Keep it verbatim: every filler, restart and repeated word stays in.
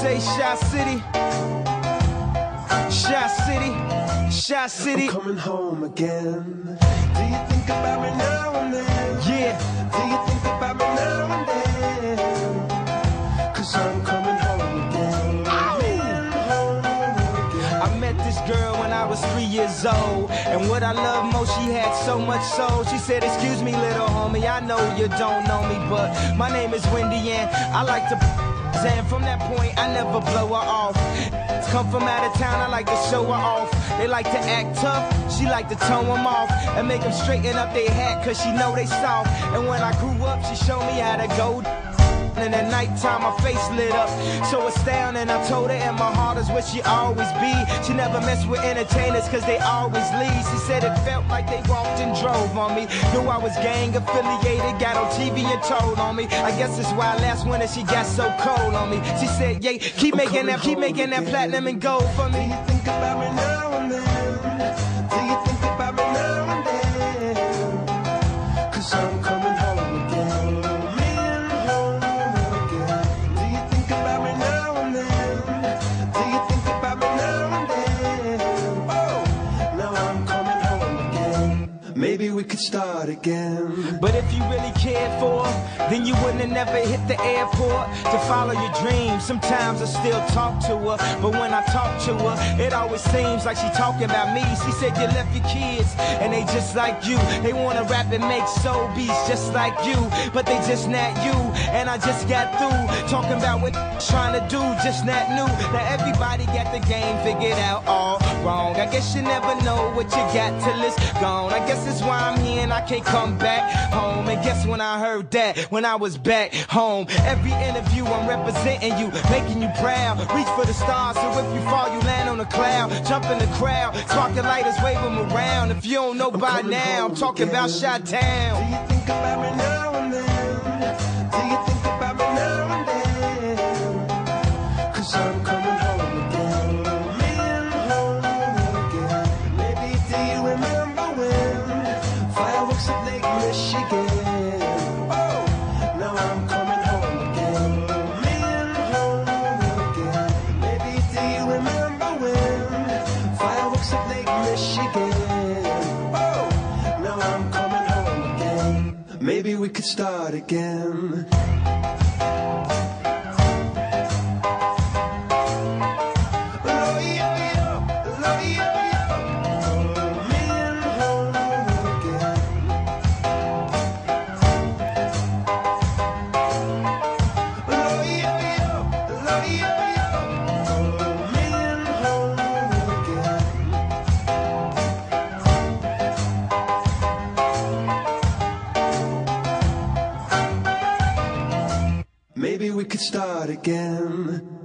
say Shy City, Shy City, Shy City. I'm coming home again. Do you think about me now and then? Yeah. Do you think about me now and then? Cause I'm coming home again. I met this girl when I was three years old, and what I love most, she had so much soul. She said, excuse me, little homie, I know you don't know me, but my name is Wendy and I like to and from that point, I never blow her off. Come from out of town, I like to show her off. They like to act tough, she like to tone them off and make them straighten up their hat, cause she know they soft. And when I grew up, she showed me how to go. And at nighttime, my face lit up, so astounding. I told her, and my heart is where she always be. She never mess with entertainers, cause they always leave. She said it felt like they walked and drove on me. Knew I was gang affiliated, got on T V and told on me. I guess that's why last winter she got so cold on me. She said, yeah, keep I'm making that, keep making again. that platinum and gold for me. Do you think about me now and then? Do you think about me now and then? Cause I'm coming home again. Maybe we could start again. But if you really cared for her, then you wouldn't have never hit the airport to follow your dreams. Sometimes I still talk to her, but when I talk to her, it always seems like she talking about me. She said you left your kids, and they just like you. They wanna rap and make soul beats just like you, but they just not you. And I just got through talking about what trying to do, just not new. Now everybody got the game figured out all wrong. I guess you never know what you got till it's gone. I guess that's why I'm here and I can't come back home. And guess when I heard that, when I was back home. Every interview I'm representing you, making you proud. Reach for the stars, so if you fall you land on a cloud. Jump in the crowd, sparking lighters, wave them around. If you don't know by now, I'm talking again. about Chi-Town. Do you think about me now and then? Do you think about me now and then? Cause I'm coming home again. Home again. Maybe do you remember when fireworks at Lake Michigan? Oh, now I'm coming home again. Home again. Maybe do you remember when fireworks at Lake Michigan? Oh, now I'm coming home again. Maybe we could start again. Maybe we could start again.